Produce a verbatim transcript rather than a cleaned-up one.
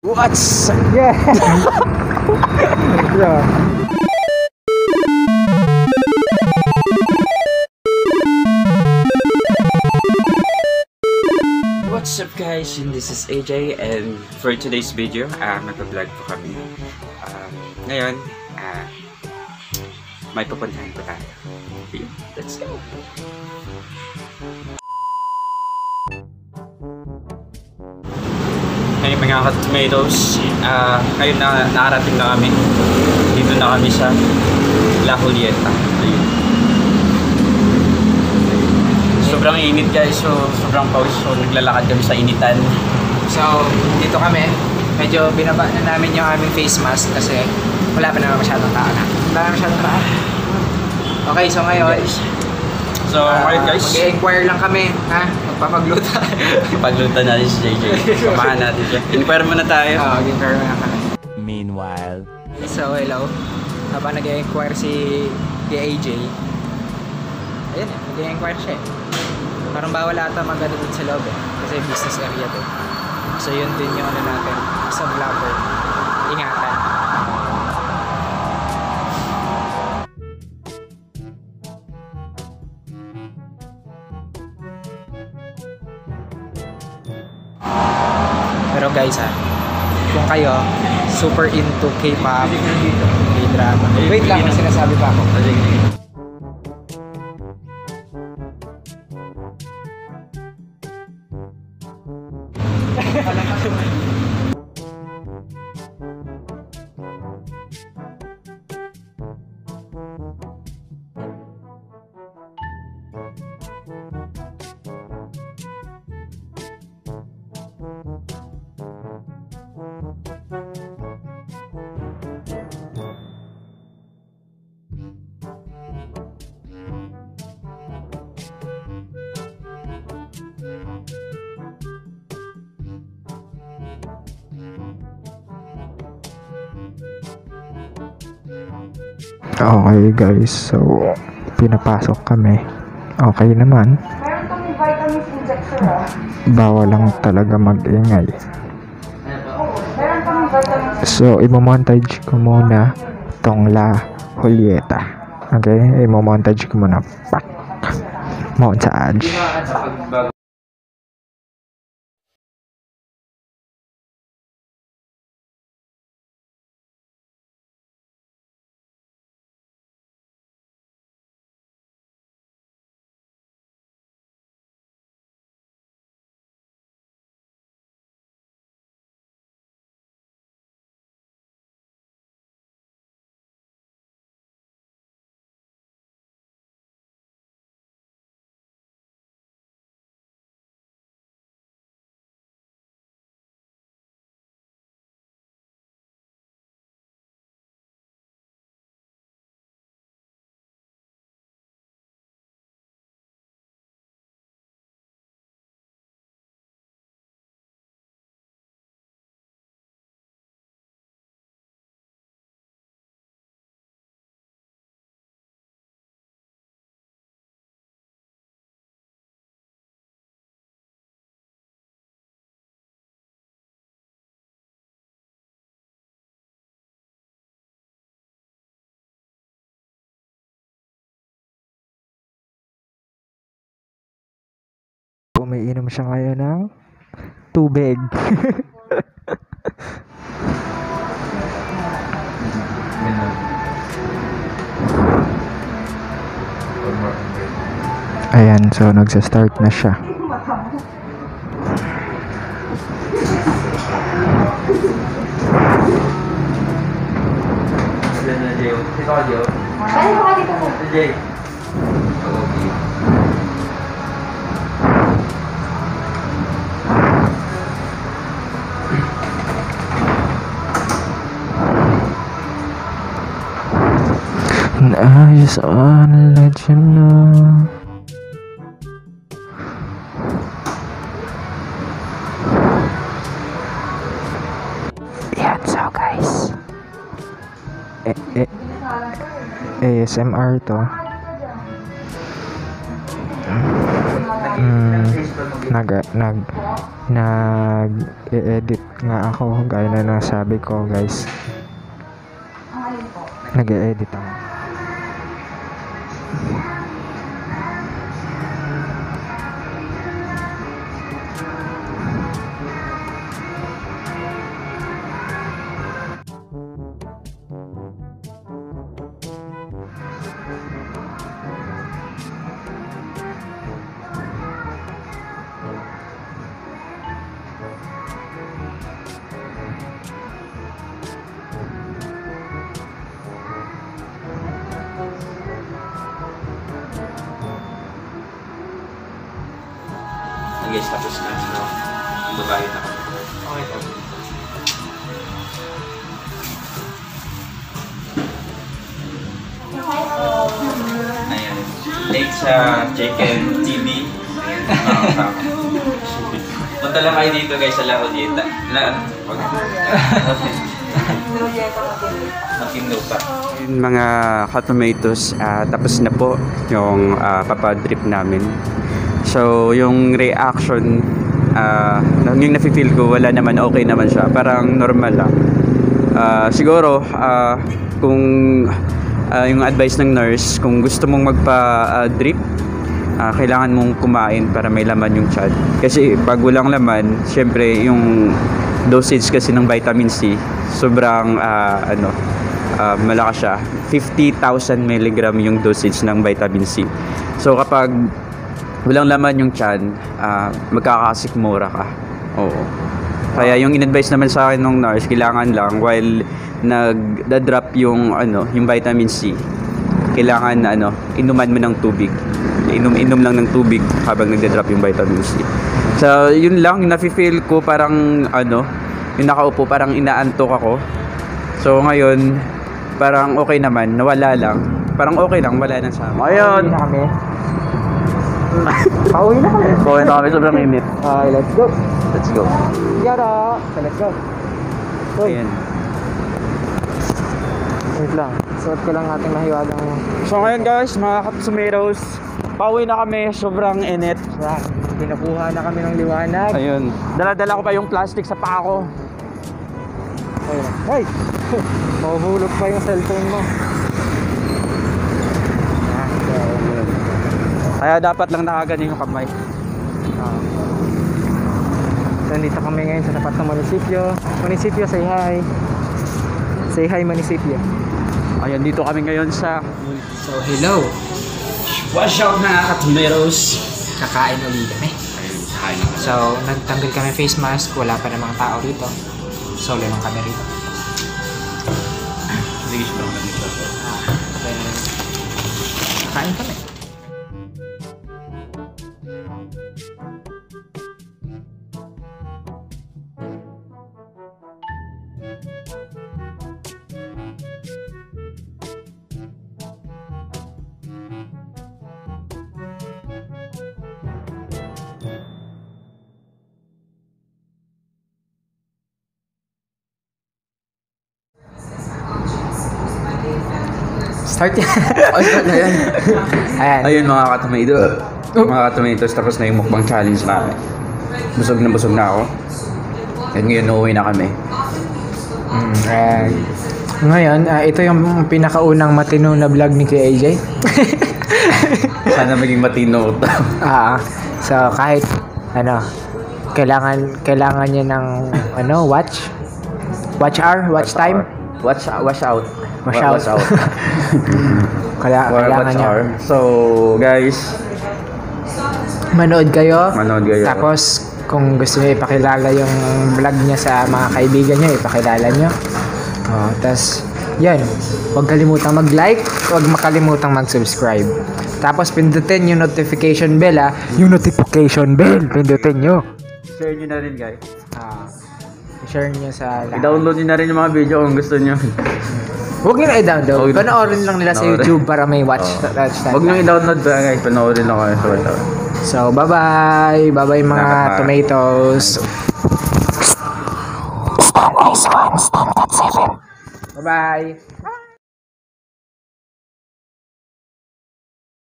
What's yeah. Yeah. What's up guys, and this is A J, and for today's video, uh, magpa-vlog po kami. Uh, ngayon, uh, may pupuntahan po tayo. Let's go! Ngayon mga ka-tomatoes, uh, ngayon na nakarating na kami. Dito na kami sa La Julieta. Ayun. Sobrang init guys, so sobrang pawis, so naglalakad kami sa initan. So, dito kami. Medyo binaba na namin yung aming face mask kasi wala pa naman masyadong tao na. Wala na masyadong tao. Okay, so ngayon, So, uh, ngayon guys, mag-i-inquire lang kami, ha? Magpapagluta. Pagluta natin si J J. Samahan natin siya. Inquire muna tayo. Oo, mag-inquire muna kami. Meanwhile. So, hello. Habang nag-i-inquire si A J, ayun eh, nag-i-inquire siya eh. Parang bawal ata mag-ano dun sa loob eh. Kasi business area to. So, yun din yung ano natin. Sa vlogger. Ingatan. Pero guys ha, kung kayo super into K-pop, K-drama. Wait lang, may sinasabi pa ako. Okay guys, so pinapasok kami. Okay naman. Meron kami vitamins injector ah. Bawal lang talaga mag-ingay. Meron kami vitamins. So imo-montage ko muna tong La Julieta. Okay, imo-montage ko muna. Pak. Montage. Umiinom siya ngayon ng tubig. Ayan, so nagsa-start na siya. Ano ba dito po? Eyes on legend now. Yan, so guys, eh, eh, A S M R to. Mm, nag nag nag-e-edit nga ako gaya na nasabi ko guys. Ang alin po? Nag-e-edit ako. Guys, tapos na. So, babae na kami. Okay po. Ayan. Late sa Chicken T V. Ayan. Punta lang kayo dito guys sa La Julieta. La, Makindo pa. Yung mga ka-tomatoes, uh, tapos na po yung uh, papadrip namin. So, yung reaction, uh, yung nafe-feel ko, wala naman, okay naman siya. Parang normal lang. Uh, siguro, uh, kung uh, yung advice ng nurse, kung gusto mong magpa-drip, uh, kailangan mong kumain para may laman yung tiyan. Kasi pag walang laman, syempre yung dosage kasi ng vitamin C, sobrang uh, ano, uh, malakas siya. fifty thousand milligram yung dosage ng vitamin C. So kapag walang laman yung tiyan, uh, magkakasikmura ka. Oo. Kaya yung in-advise naman sa akin ng nurse, kailangan lang while nag-drop yung ano, yung vitamin C, kailangan ano, inuman mo ng tubig. Inom-inom lang ng tubig habang nagda-drop yung vitamin C. So, yun lang, yung nafe-feel ko parang ano, yung nakaupo, parang inaantok ako. So, ngayon, parang okay naman, nawala lang. Parang okay lang, wala na sa akin. Ayun! Pauwi na kami. Pauwi na kami. Pauwi na kami, sobrang init. Okay, let's go. Let's go. Yara! So, let's go. Uy, Ayan. wait lang. Suot ko lang ating mahiwagang So ngayon guys, mga Katsumeros, pauwi na kami, sobrang init. rack. Pinakuha na kami ng liwanag. Ayun. Dala-dala ko pa yung plastic sa paa ko. Ayun. Hey! Mahuhulog pa yung cellphone mo. Ah, so, Kaya dapat lang nakaganyan yung kamay. ah. So, nandito kami ngayon sa tapat ng munisipyo. Munisipyo, say hi. Say hi, munisipyo. Ayan, dito kami ngayon sa So, hello. Wash out mga Katsumeros. Kakain ulit kami. So, nagtanggal kami face mask. Wala pa namang tao rito. Solo lang kami rito. Sige, siya lang nito. Then, kakain kami. Start yan. Oh, start na yan. Ayan. Ayun mga Katomato. Mga Katomatos, tapos na yung mukbang challenge namin. Busog na busog na ako. At ngayon, uuwi na kami. Mm, uh, ngayon, uh, ito yung pinakaunang matino na vlog ni Kuya A J. Sana maging matino ito. Ah, so kahit ano, kailangan kailangan niya ng ano, watch. Watch hour, watch time. Watch, watch out. Watch out. Watch out. Kaya Or kailangan watch niya. hour. So, guys, Manood kayo. manood kayo. Tapos kung gusto niyo ipakilala yung vlog niya sa mga kaibigan niyo, ipakilala niyo. Oh, tapos yan, huwag kalimutang mag-like, huwag makalimutang mag-subscribe. Tapos pindutin yung notification bell ah. Yung notification bell, pindutin nyo. Share nyo na rin, guys. Ah, share nyo sa lahat. I-download nyo na rin yung mga video kung gusto nyo. Huwag nyo na i-download. Huwag na- Panoorin lang nila sa Panoorin. YouTube para may watch, Oo. watch time. Huwag nyo i-download ba, guys. Panoorin lang kayo sa wala. So, bye-bye. Bye-bye mga Salamat, mga- tomatoes. Bye-bye.